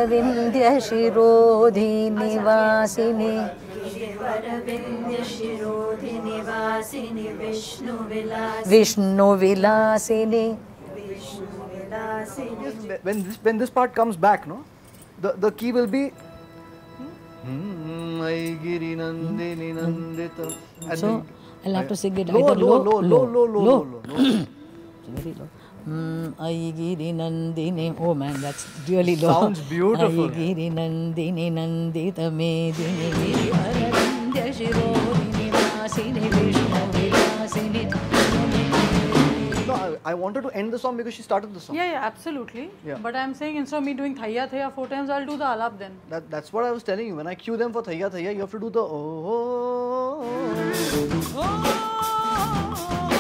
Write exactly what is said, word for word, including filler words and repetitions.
गिरिवरविन्द्यशिरोधिनिवासिनि विष्णुविलासिनि. When this when this part comes back, no, the the key will be. So I'll have to sing it low, either low, low, low, low, low, low, low. Very low. Aigiri Nandini. Oh man, that's really low. Sounds beautiful. Aigiri Nandini Nandita Medini Girivaravindya Shirodhini Vasini Vishnu Vilasini. No, I, I wanted to end the song because she started the song. Yeah, yeah, absolutely. Yeah. But I'm saying instead of me doing Thaya Thaya four times, I'll do the Alap then. That, that's what I was telling you. When I cue them for Thaya Thaya, you have to do the oh. oh, oh, oh.